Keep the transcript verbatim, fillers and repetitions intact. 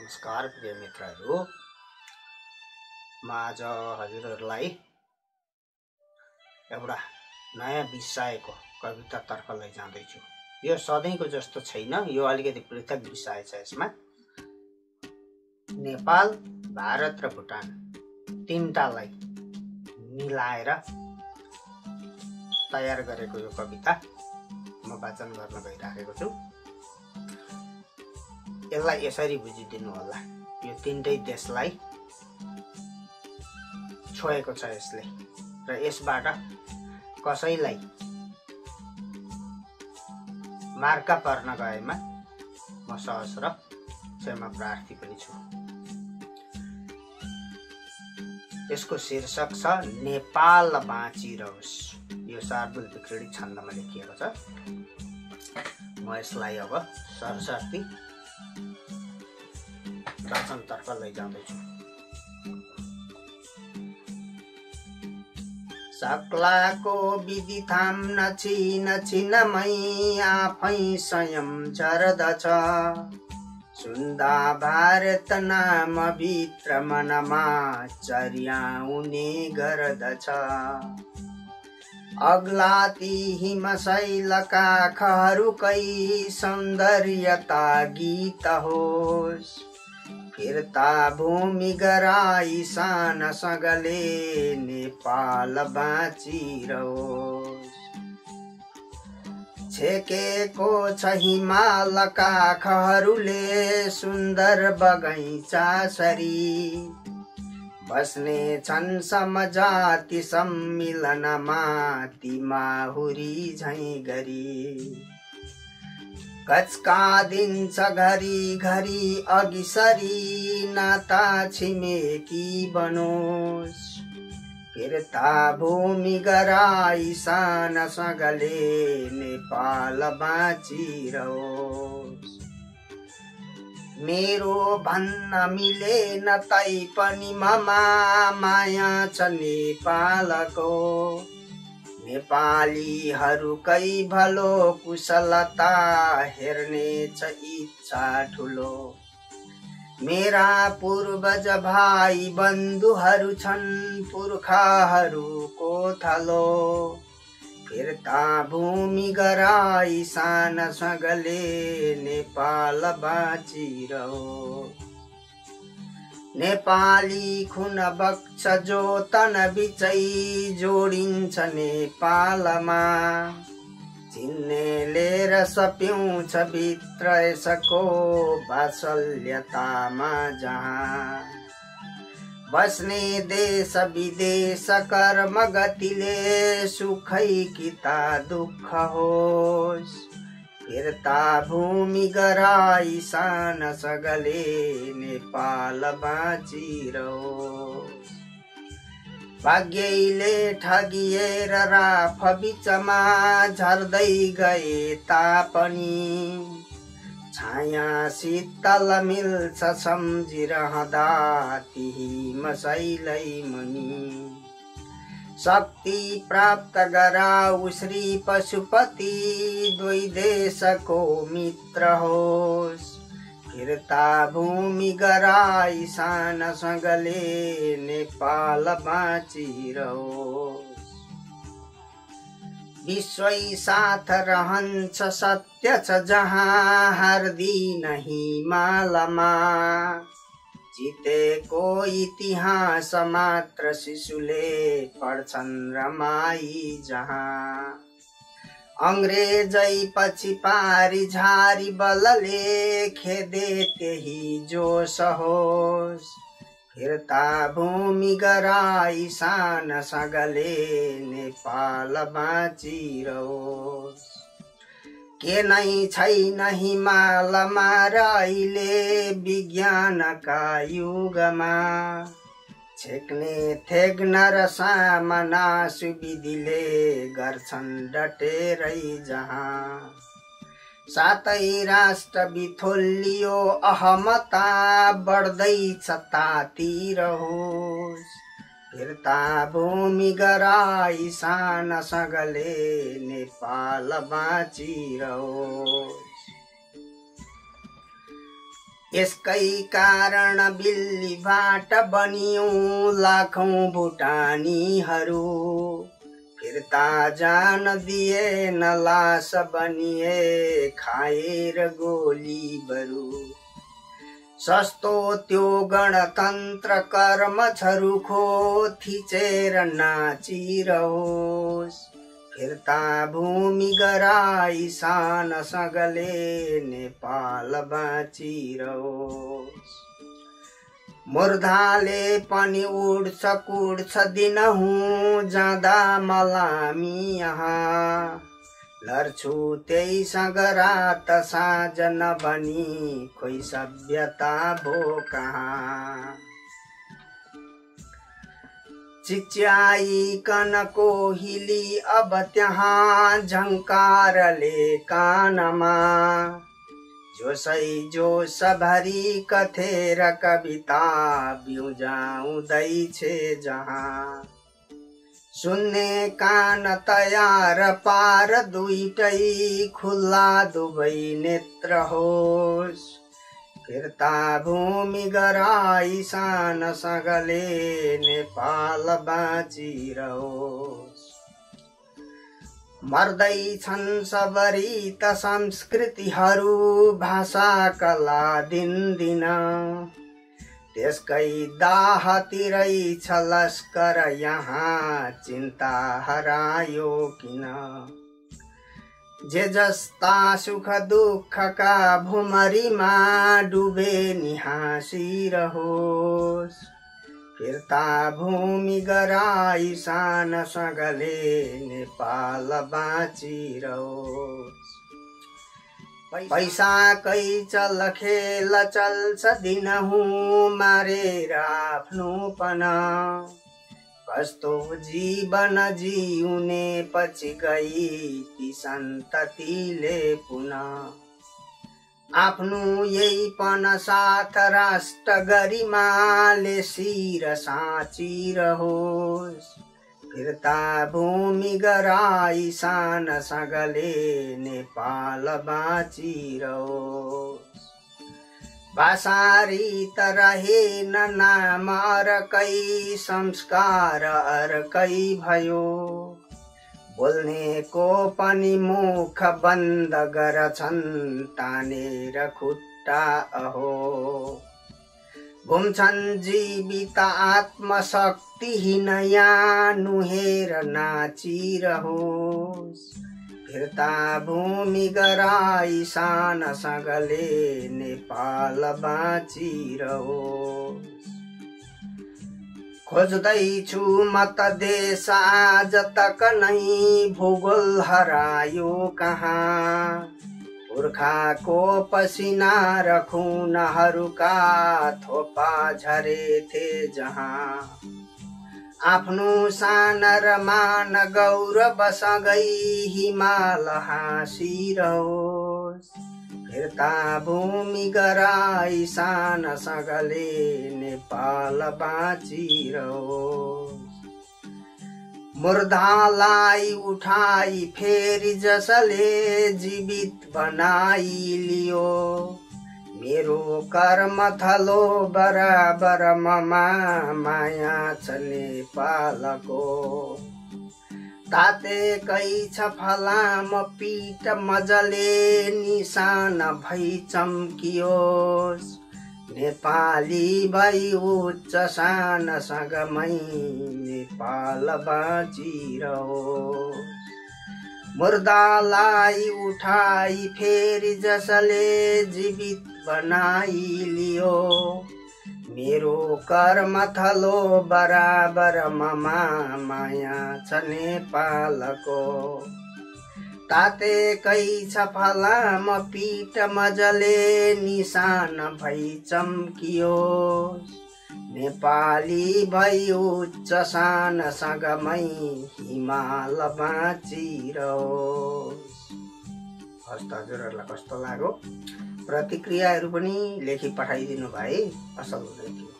नमस्कार प्रिय मित्रहरू, म आज हजुरहरूलाई एउटा नयाँ विषयको कवितातर्फ लैजाँदैछु। यो सधैँको जस्तो छैन, यो अलिकति पृथक विषय छ। यसमा नेपाल, भारत र भुटान तीनटालाई मिलाएर तयार गरेको यो कविता म वाचन गर्न गइराखेको छु। यसलाई यसरी बुझिदिनु होला, यो तीनटै देशलाई छोएको छ यसले, र यसबाट कसैलाई मार्का पर्न गएमा म सहस्र क्षमा प्रार्थी पनि छु। यसको शीर्षक छ नेपाल बाँचिरहोस्। यो शार्दूल विक्रीडित छन्दमा लेखिएको छ। म यसलाई अब सरस्वती वाचनतर्फ लैजाँदैछु। सक्लाको विधि थाम्न छिन छिनमै आफै स्वयं झर्दछ। सुन्दा भारत नाम भित्र मनमा चर्याउने गर्दछ। अग्लाती हिमशैलका खहरूकै सौन्दर्यता गीत होस्। फिर्ता भूमि गराई सान सगले नेपाल बाँचिरहोस्। छेकेको छ हिमालका खहरूले सुन्दर बगैँचा सरी। बस्ने छन् समजाति सम्मिलनमा ती माहुरी झैँ गरी। कचका दिन्छ घरी घरी अघि सरी नाता छिमेकी बनोस्। फिर्ता भूमि गराई सान सगले नेपाल बाँचिरहोस्। मेरो भन्न मिलेन तै पनि ममा माया छ नेपालको। नेपालीहरूकै भलो कुशलता हेर्ने छ इच्छा ठुलो। मेरा पूर्वज भाइ बन्धुहरू छन् पुर्खाहरूको थलो। फिर्ता भूमि गराई सान सगले नेपाल बाँचिरहोस्। नेपाली खुन बग्छ जो तन बिचै जोडिन्छ नेपालमा। चिन्नेले रस पिउँछ भित्र यसको वात्सल्यतामा जहाँ। बस्ने देश विदेश कर्म गतिले सुखै किता दुःख होस्। फिर्ता भूमि गराई सान सगले नेपाल बाँचिरहोस्। भाग्यैले ठगिएर राफ बिचमा झर्दै गए तापनि। छाया शीतल मिल्छ सम्झिरहँदा ती हिमशैलै मुनि। शक्ति प्राप्त गराऊ श्री पशुपति दुई देशको मित्र होस्। फिर्ता भूमि गराई सान सगले नेपाल बाँचिरहोस्। विश्वै साथ रहन्छ सत्य छ जहाँ हार्दिन हिमालमा। जितेको इतिहास मात्र शिशुले पढ्छन् रमाई जहाँ। अंग्रेजै पछि पारी झारी बलले खेदे त्यही जोश होस्। फिर्ता भूमि गराई सान सगले नेपाल बाँचिरहोस्। के नै छैन हिमालमा र अहिले विज्ञानका युगमा। छेक्ने थेग्न र सामना सुविधिले गर्छन् डटेरै जहाँ। सातै राष्ट्र बिथोलियो अहमता बढ्दैछ तातिर होस्। फिर्ता भूमि गराई सान सगले नेपाल बाँचिरहोस्। यसकै कारण बिल्लीबाट बनियौं लाखौं भुटानीहरू। फिर्ता जान दिएन लास बनिए खाएर गोली बरु। सस्तो त्यो गणतन्त्र कर्मछरुखो थिचेर नाचिरहोस्। फिर्ता भूमि गराई सान सगले नेपाल बाँचिरहोस्। मुर्दाले पनि उड्छ कुड्छ दिनहुँ जाँदा मलामी यहाँ। लड्छु त्यहीसँग रात साँझ नबनी खोइ सभ्यता भो कहाँ। चिच्याइकन कोहिली अब त्यहाँ झङ्कारले कानमा। जोसै जोस भरी कथेर कविता बिउजाउँदैछे जहाँ। सुन्ने कान तयार पार दुईटै खुल्ला दुवै नेत्र होस्। फिर्ता भूमि गराई सान सगले नेपाल बाँचिरहोस्। मर्दैछन् सबरी त संस्कृतिहरू भाषा कला दिनदिन। त्यसकै दाहतिरै छ लस्कर यहाँ चिन्ता हरायो किन। जे जस्ता सुख दुःखका भुमरीमा डुबे नि हाँसिरहोस्। फिर्ता भूमि गराई सान सगले नेपाल बाँचिरहोस्। पैसाकै चल खेल चल्छ दिनहुँ मारेर आफ्नोपन। कस्तो जीवन जिउने पछि गई ती सन्ततिले पुनः। आफ्नो यहीपन साथ राष्ट्र गरिमाले शिर साँचिरहोस्। फिर्ता भूमि गराई सान सगले नेपाल बाँचिरहोस्। भाषारी त रहेन नाम अर्कै संस्कार अर्कै भयो। बोल्नेको पनि मुख बन्द गर्छन् तानेर खुट्टा अहो। घुम्छन् जीवित आत्मशक्तिहीन यहाँ नुहेर नाचिरहोस्। फिर्ता भूमि गराई सान सगले नेपाल बाँचिरहोस्। खोज्दैछु म त देश आज तक नै भूगोल हरायो कहाँ। पुर्खाको पसिना र खुनहरूका थोपा झरेथे जहाँ। आफ्नो सान र मान गौरव सँगै हिमाल हाँसिरहोस्। फिर्ता भूमि गराई सान सगले नेपाल बाँचिरहोस्। मुर्दालाई उठाई फेरि जसले जीवित बनाई लियो। मेरो कर्म थलो बराबर ममा माया छ नेपालको। तातेकै छ फलाम पीठ मजले निशान भई चम्कियोस्। नेपाली भई उच्च सान सँगमै नेपाल बाँचिरहोस्। मुर्दालाई उठाई फेरि जसले जीवित बनाई लियो। मेरो कर्म थलो बराबर ममा माया छ नेपालको। तातेकै छ फलाम पीठ मजले निशान भई चम्कियोस्। नेपाली भई उच्च सान सँगमै हिमाल बाँचिरहोस्। हस्त हजुरहरूलाई कस्तो लाग्यो? प्रतिक्रियाहरू पनि लेखी पठाइदिनु भए असल हुन्थ्यो।